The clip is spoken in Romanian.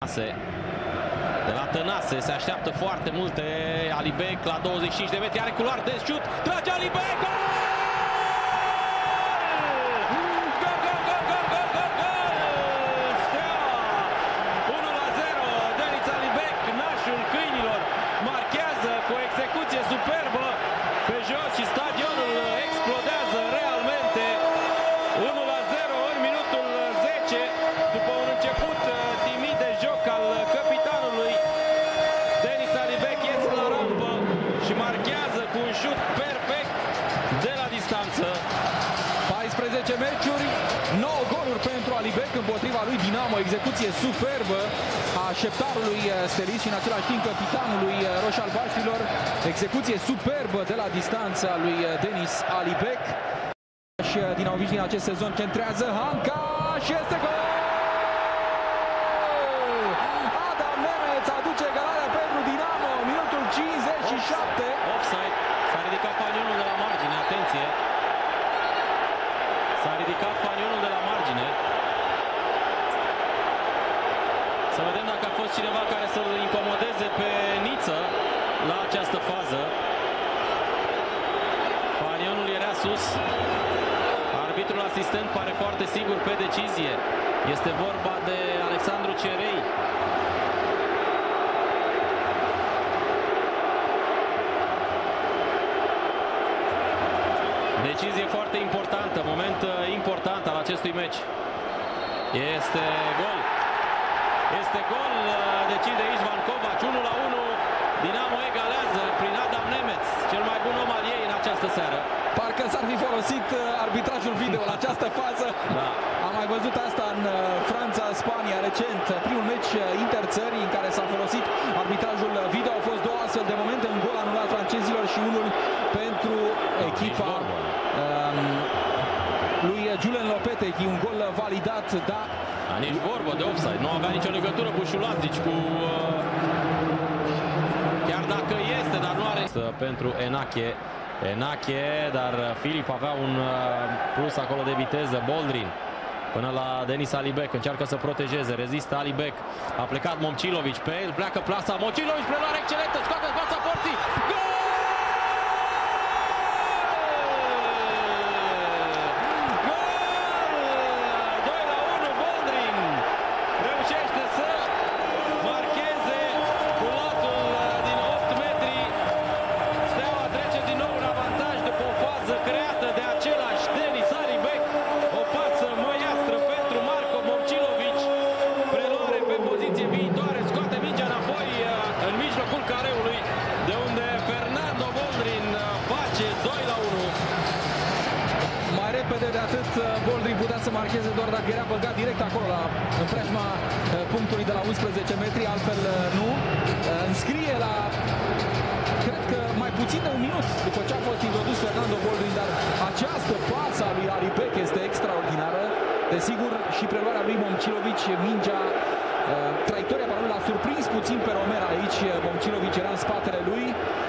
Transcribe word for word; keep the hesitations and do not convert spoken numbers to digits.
De la Tănase se așteaptă foarte multe. Alibec la douăzeci și cinci de metri, are culoare de șut, trage Alibec! Gol! Gol, gol, gol, gol, gol, gol, gol! Steaua! unu la zero, Denis Alibec, nașul câinilor, marchează cu o execuție superbă pe jos și stadionul explodează realmente. unu la zero în minutul zece, după un început timid de joc al capitanului. Denis Alibec iese la rampă și marchează cu un șut perfect de la distanță. paisprezece meciuri, nouă goluri pentru Alibec împotriva lui Dinamo, execuție superbă a șeptarului stelist și în același timp capitanului roșalbaștilor, execuție superbă de la distanță a lui Denis Alibec. Și dinamoviștii în acest sezon centrează Hanca și este gol! Adam Nemeț aduce egalarea pentru Dinamo, minutul cincizeci și șapte. Offside, s-a ridicat fanionul de la margine, atenție! S-a ridicat fanionul de la margine. Să vedem dacă a fost cineva care să-l incomodeze pe Niță la această fază. Fanionul era sus. Arbitrul asistent pare foarte sigur pe decizie. Este vorba de Alexandru Cerei. Decizie foarte importantă, moment important al acestui meci. Este gol. Este gol, decide Ișvan Covaci, unu la unu. Dinamo egalează prin Adam Nemeț, cel mai bun om al ei în această seară. Parcă s-ar fi folosit arbitrajul video la această fază. Da. Am mai văzut asta în Franța, Spania, recent. Primul meci interțării în care s-a folosit arbitrajul video. Au fost două astfel de momente, un gol anulat francezilor și unul pentru echipa um, lui Julen Lopetegui, un gol validat, da. A, nici vorbă de offside, nu avea nicio legătură cu Șulazici, cu... Uh, chiar dacă este, dar nu are... Pentru Enache. Enache, dar Filip avea un plus acolo de viteză. Boldrin până la Denis Alibec, încearcă să protejeze, rezistă Alibec, a plecat Momcilovici pe el, pleacă plasa, Momcilovici, preluare excelentă, scoate fața porții, gol! doi la unu, Boldrin reușește să marcheze cu latul din opt metri. Steaua trece din nou în avantaj după o fază creată de același Denis Alibec. O pasă măiastră pentru Marco Momcilovici. Preluare pe poziție viitoare, scoate mingea înapoi în mijlocul careului, de unde Fernando Boldrin face doi la unu. Mai repede de atât, Boldrin putea să marcheze doar dacă era băgat direct acolo la, în preajma punctului de la unsprezece metri, altfel nu. Înscrie la, cred că mai puțin de un minut după ce a fost introdus Fernando Boldrin, dar această pasă a lui Alibec este extraordinară. Desigur, și preluarea lui Momcilovici, mingea, traiectoria balonului l-a surprins puțin pe Romer aici. Momcilovici era în spatele lui.